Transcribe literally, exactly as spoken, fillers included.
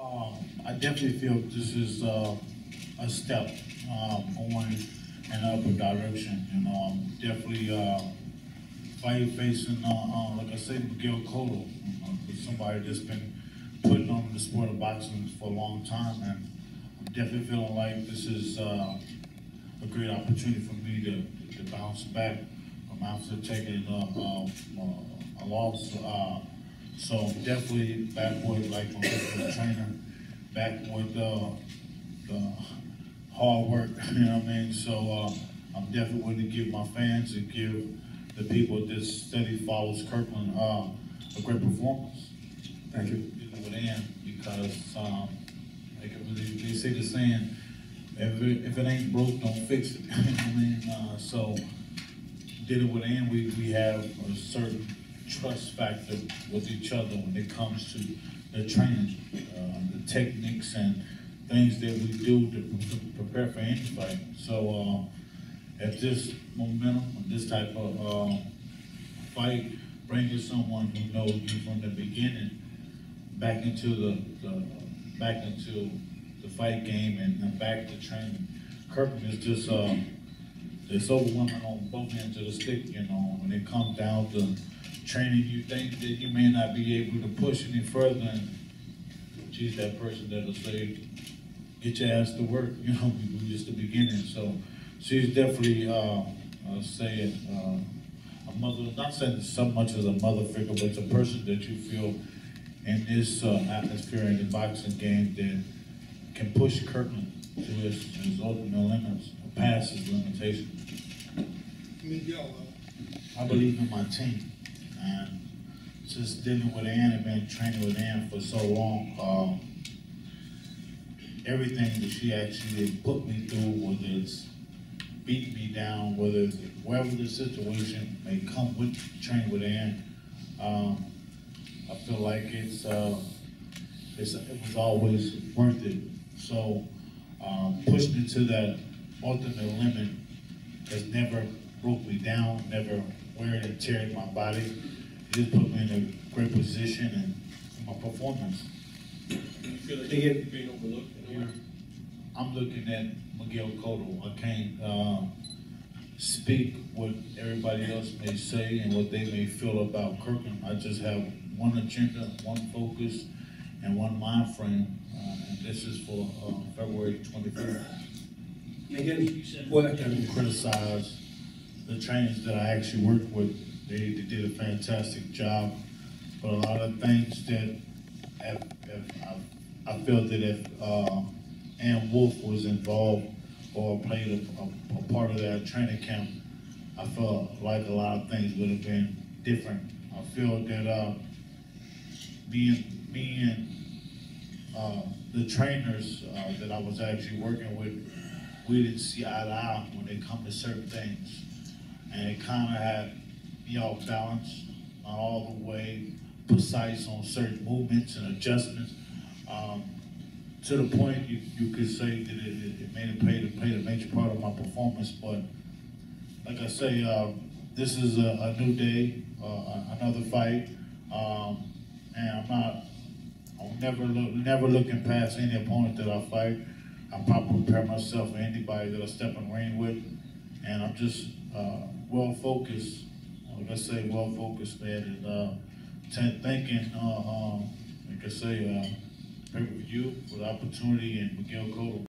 Um, I definitely feel this is uh, a step um, going in an upward direction. You know, I'm definitely uh, fight facing, uh, uh, like I said, Miguel Cotto, uh, somebody that's been putting on the sport of boxing for a long time, and I'm definitely feeling like this is uh, a great opportunity for me to, to bounce back from after taking uh, uh, uh, a loss. Uh, so I'm definitely back with like my personal trainer, back with uh, the hard work, you know what I mean? So uh, I'm definitely willing to give my fans and give the people that steady follows Kirkland uh, a great performance. Thank you. With Ann, because um, like they, they say the saying, if it, if it ain't broke, don't fix it. You know what I mean? Uh, so did it with Ann, we, we have a certain trust factor with each other when it comes to the training, uh, the techniques and things that we do to prepare for any fight. So uh, at this momentum, this type of uh, fight, bringing someone who knows you from the beginning back into the, the back into the fight game and, and back to training. Kirkland is just uh, it's overwhelming on both ends of the stick. You know, when it comes down to training, you think that you may not be able to push any further, and she's that person that'll say, "Get your ass to work." You know, we just the beginning. So she's definitely uh, uh, saying uh, a mother. Not saying so much as a mother figure, but it's a person that you feel in this uh, atmosphere in the boxing game that can push Kirkland to his, his ultimate limits, or past his limitations. Miguel, I believe in my team, and just dealing with Ann and been training with Ann for so long, um, everything that she actually put me through, whether it's beat me down, whether it's wherever the situation may come with training with Ann, um, I feel like it's, uh, it's it was always worth it. So um, pushing it to that ultimate limit has never broke me down, never wearing and tearing my body. It just put me in a great position and my performance. Do you feel like you're being overlooked anywhere? I'm looking at Miguel Cotto. I can't uh, speak what everybody else may say and what they may feel about Kirkland. I just have one agenda, one focus, and one mind frame. Uh, and this is for uh, February twenty-fifth. Miguel, what I can Criticize the trainers that I actually worked with. They, they did a fantastic job. But a lot of things that if, if I, I feel that if uh, Ann Wolf was involved or played a, a, a part of that training camp, I felt like a lot of things would have been different. I feel that uh, me and, me and uh, the trainers uh, that I was actually working with, we didn't see eye to eye when it come to certain things. And it kind of had me off balance, not all the way precise on certain movements and adjustments. Um, to the point you, you could say that it, it made it play, it played a major part of my performance. But like I say, uh, this is a, a new day, uh, another fight. Um, and I'm not, I'm never, look, never looking past any opponent that I fight. I probably prepare myself for anybody that I step in the ring with. And I'm just uh, well focused, like I say, well focused, man. And uh, thinking, uh, um, like I say, uh, pay-per-view for the opportunity and Miguel Cotto.